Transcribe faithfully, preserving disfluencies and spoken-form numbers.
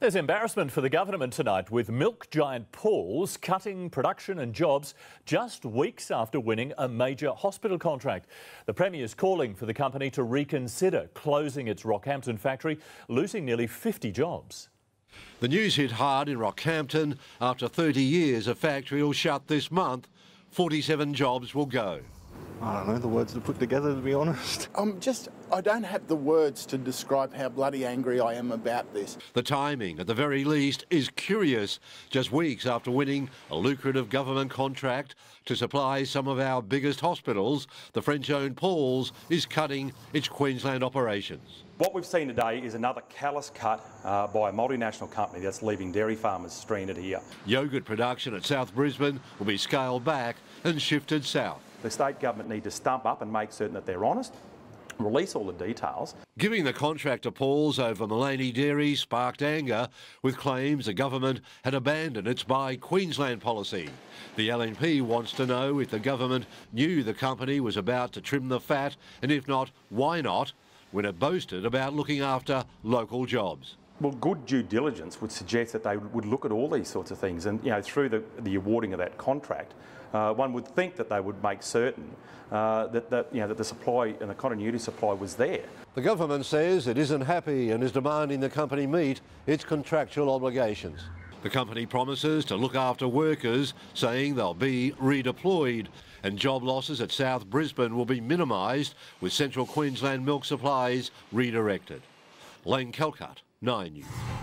There's embarrassment for the government tonight, with milk giant Paul's cutting production and jobs just weeks after winning a major hospital contract. The Premier's calling for the company to reconsider closing its Rockhampton factory, losing nearly fifty jobs. The news hit hard in Rockhampton. After thirty years, a factory will shut this month. forty-seven jobs will go. I don't know the words to put together, to be honest. I'm just, I don't have the words to describe how bloody angry I am about this. The timing, at the very least, is curious. Just weeks after winning a lucrative government contract to supply some of our biggest hospitals, the French-owned Paul's is cutting its Queensland operations. What we've seen today is another callous cut uh, by a multinational company that's leaving dairy farmers stranded here. Yogurt production at South Brisbane will be scaled back and shifted south. The state government need to stump up and make certain that they're honest, release all the details. Giving the contract to Paul's over Maleny Dairy sparked anger, with claims the government had abandoned its Buy Queensland policy. The L N P wants to know if the government knew the company was about to trim the fat, and if not, why not, when it boasted about looking after local jobs. Well, good due diligence would suggest that they would look at all these sorts of things, and you know, through the, the awarding of that contract, uh, one would think that they would make certain uh, that, that, you know, that the supply and the continuity supply was there. The government says it isn't happy and is demanding the company meet its contractual obligations. The company promises to look after workers, saying they'll be redeployed, and job losses at South Brisbane will be minimised, with Central Queensland milk supplies redirected. Lane Calcutt, Nine News.